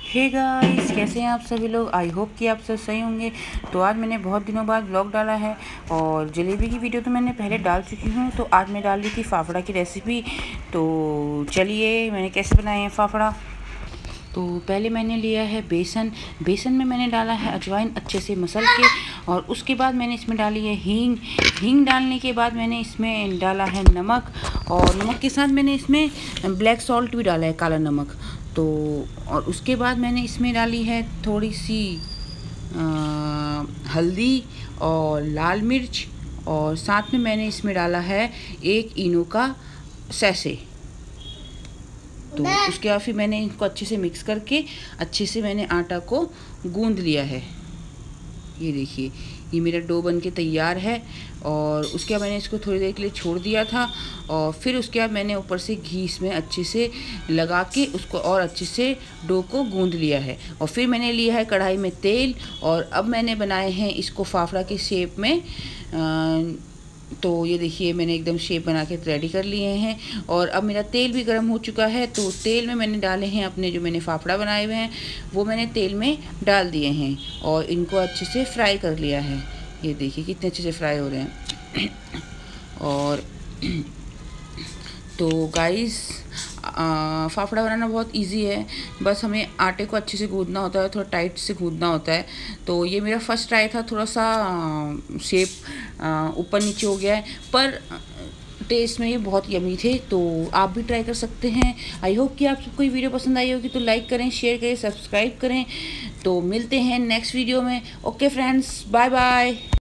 Hey guys, कैसे हैं आप सभी लोग। आई होप कि आप सब सही होंगे। तो आज मैंने बहुत दिनों बाद व्लॉग डाला है और जलेबी की वीडियो तो मैंने पहले डाल चुकी हूँ। तो आज मैं डाल रही थी फाफड़ा की रेसिपी। तो चलिए मैंने कैसे बनाए हैं फाफड़ा। तो पहले मैंने लिया है बेसन में मैंने डाला है अजवाइन अच्छे से मसल के, और उसके बाद मैंने इसमें डाली है हींग डालने के बाद मैंने इसमें डाला है नमक, और नमक के साथ मैंने इसमें ब्लैक सॉल्ट भी डाला है, काला नमक। तो और उसके बाद मैंने इसमें डाली है थोड़ी सी हल्दी और लाल मिर्च, और साथ में मैंने इसमें डाला है एक इनो का सैसे। तो उसके बाद फिर मैंने इनको अच्छे से मिक्स करके अच्छे से मैंने आटा को गूंद लिया है। ये देखिए, ये मेरा डो बन के तैयार है। और उसके बाद मैंने इसको थोड़ी देर के लिए छोड़ दिया था, और फिर उसके बाद मैंने ऊपर से घी इसमें अच्छे से लगा के उसको और अच्छे से डो को गूंद लिया है। और फिर मैंने लिया है कढ़ाई में तेल, और अब मैंने बनाए हैं इसको फाफड़ा के शेप में। तो ये देखिए, मैंने एकदम शेप बना के रेडी कर लिए हैं। और अब मेरा तेल भी गर्म हो चुका है। तो तेल में मैंने डाले हैं अपने जो मैंने फाफड़ा बनाए हुए हैं, वो मैंने तेल में डाल दिए हैं और इनको अच्छे से फ्राई कर लिया है। ये देखिए कितने अच्छे से फ्राई हो रहे हैं। और तो गाइस, फाफड़ा बनाना बहुत इजी है। बस हमें आटे को अच्छे से गूंदना होता है, थोड़ा टाइट से गूंदना होता है। तो ये मेरा फर्स्ट ट्राई था, थोड़ा सा शेप ऊपर नीचे हो गया है, पर टेस्ट में ये बहुत यमी थे। तो आप भी ट्राई कर सकते हैं। आई होप कि आप सबको ये वीडियो पसंद आई होगी। तो लाइक करें, शेयर करें, सब्सक्राइब करें। तो मिलते हैं नेक्स्ट वीडियो में। Okay friends, bye bye.